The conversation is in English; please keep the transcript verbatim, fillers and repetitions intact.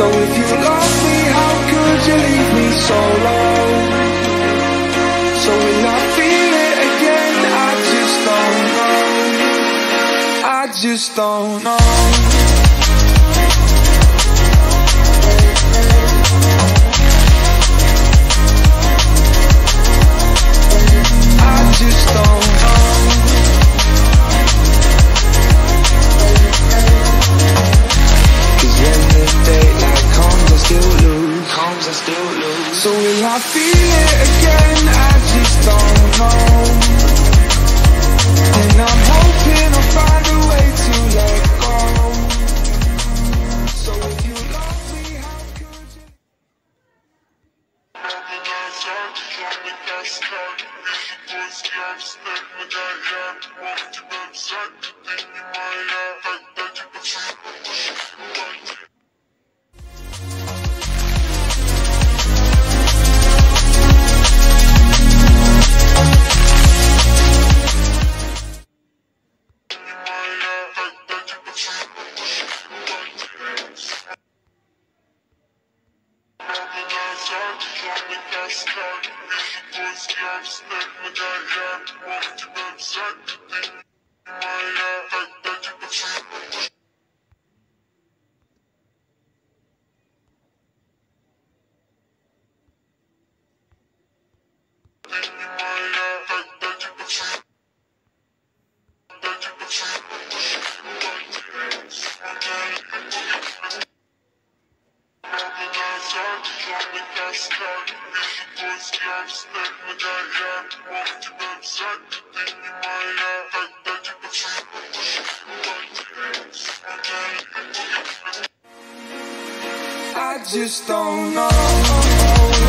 So if you love me, how could you leave me so low? So will I feel it again? I just don't know. I just don't know. I just don't know. Cause when the daylight comes I still lose, comes I still lose. So will I feel it again? I just don't know. And I'm hoping I'll find a way to let go. So if you love me, how could you? I just don't know.